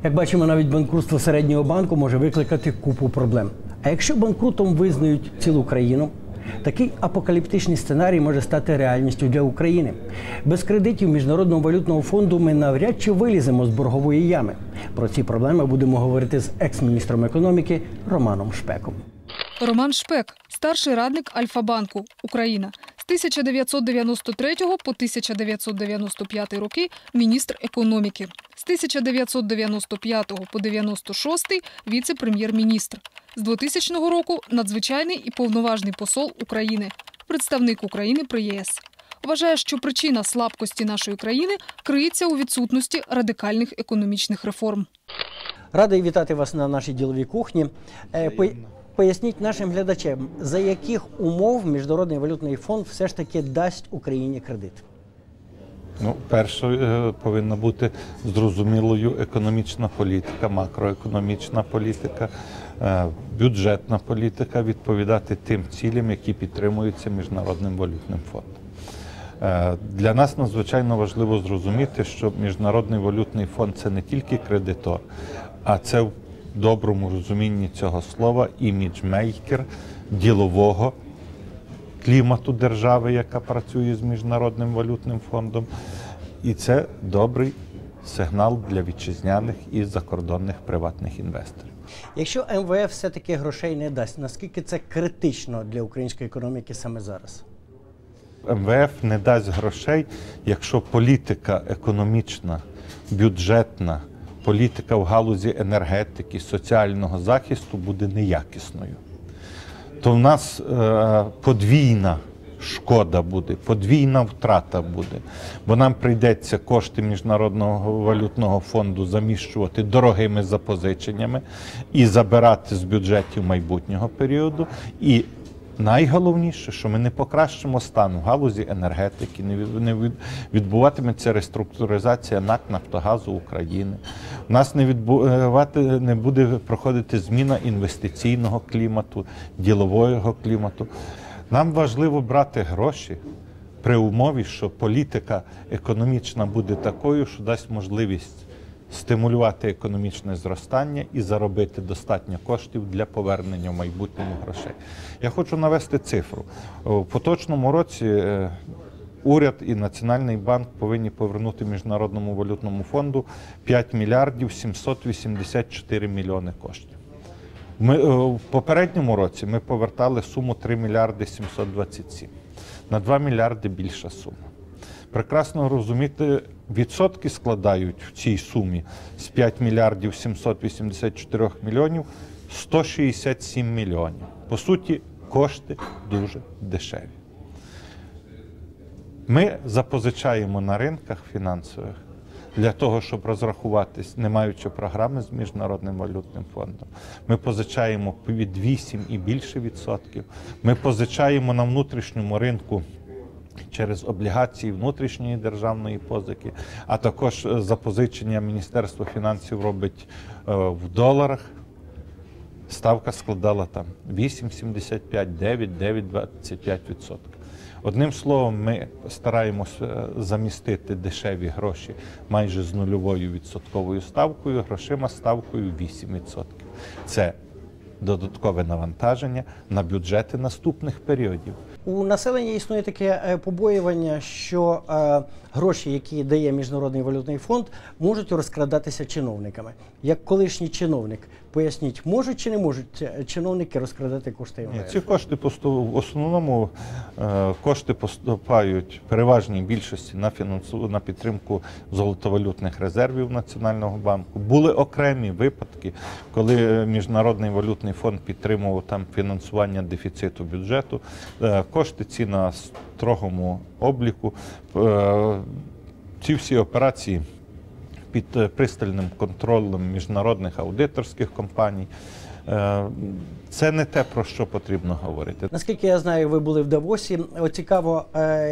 Як бачимо, навіть банкрутство середнього банку може викликати купу проблем. А якщо банкрутом визнають цілу країну, такий апокаліптичний сценарій може стати реальністю для України. Без кредитів Міжнародного валютного фонду ми навряд чи виліземо з боргової ями. Про ці проблеми будемо говорити з екс-міністром економіки Романом Шпеком. Роман Шпек – старший радник Альфа-банку, Україна. З 1993 по 1995 роки – міністр економіки. З 1995 по 1996 – віце-прем'єр-міністр. З 2000 року – надзвичайний і повноважний посол України, представник України при ЄС. Вважає, що причина слабкості нашої країни криється у відсутності радикальних економічних реформ. Радий вітати вас на нашій діловій кухні. Поясніть нашим глядачам, за яких умов Міжнародний валютний фонд все ж таки дасть Україні кредит? Перше, повинна бути зрозумілою економічна політика, макроекономічна політика, бюджетна політика, відповідати тим цілям, які підтримуються Міжнародним валютним фондом. Для нас надзвичайно важливо зрозуміти, що Міжнародний валютний фонд – це не тільки кредитор, а це в доброму розумінні цього слова іміджмейкер ділового клімату держави, яка працює з Міжнародним валютним фондом. І це добрий сигнал для вітчизняних і закордонних приватних інвесторів. Якщо МВФ все-таки грошей не дасть, наскільки це критично для української економіки саме зараз? МВФ не дасть грошей, якщо політика економічна, бюджетна, політика в галузі енергетики, соціального захисту буде неякісною. То в нас подвійна шкода буде, подвійна втрата буде, бо нам прийдеться кошти Міжнародного валютного фонду заміщувати дорогими запозиченнями і забирати з бюджетів майбутнього періоду. І найголовніше, що ми не покращимо стан в галузі енергетики, не відбуватиметься реструктуризація НАК «Нафтогазу України». У нас не буде проходити зміна інвестиційного клімату, ділового клімату. Нам важливо брати гроші при умові, що політика економічна буде такою, що дасть можливість стимулювати економічне зростання і заробити достатньо коштів для повернення в майбутньому грошей. Я хочу навести цифру. У поточному році уряд і Національний банк повинні повернути Міжнародному валютному фонду 5 мільярдів 784 мільйони коштів. В попередньому році ми повертали суму 3 мільярди 727. На 2 мільярди більша сума. Прекрасно розуміти, відсотки складають в цій сумі з 5 мільярдів 784 мільйонів 167 мільйонів. По суті, кошти дуже дешеві. Ми запозичаємо на ринках фінансових для того, щоб розрахуватись, не маючи програми з Міжнародним валютним фондом. Ми позичаємо від 8 і більше відсотків. Ми позичаємо на внутрішньому ринку через облігації внутрішньої державної позики, а також запозичення Міністерство фінансів робить в доларах. Ставка складала там 8,75, 9, 9,25%. Одним словом, ми стараємося замістити дешеві гроші майже з нульовою відсотковою ставкою, грошима ставкою 8%. Це додаткове навантаження на бюджети наступних періодів. У населення існує таке побоювання, що гроші, які дає Міжнародний валютний фонд, можуть розкрадатися чиновниками. Як колишній чиновник, поясніть, можуть чи не можуть чиновники розкрадати кошти МВФ? Ці кошти в основному кошти поступають в переважній більшості на підтримку золотовалютних резервів Національного банку. Були окремі випадки, коли Міжнародний валютний фонд підтримував там фінансування дефіциту бюджету. Кошти ці на строгому обліку. Ці всі операції під пристальним контролем міжнародних аудиторських компаній. Це не те, про що потрібно говорити. Наскільки я знаю, ви були в Давосі. Цікаво,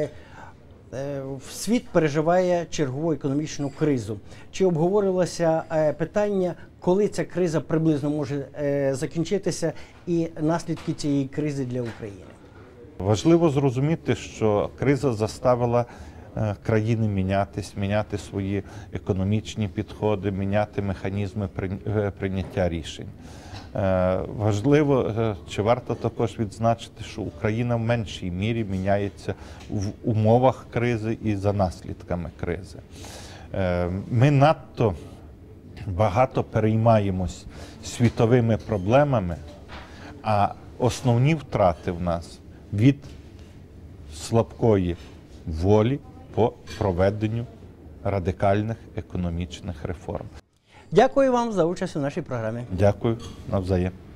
світ переживає чергову економічну кризу. Чи обговорювалося питання, коли ця криза приблизно може закінчитися і наслідки цієї кризи для України? Важливо зрозуміти, що криза заставила країни мінятись, міняти свої економічні підходи, міняти механізми прийняття рішень. Важливо, чи варто також відзначити, що Україна в меншій мірі міняється в умовах кризи і за наслідками кризи. Ми надто багато переймаємось світовими проблемами, а основні втрати в нас від слабкої волі по проведенню радикальних економічних реформ. Дякую вам за участь у нашій програмі. Дякую, навзаєм.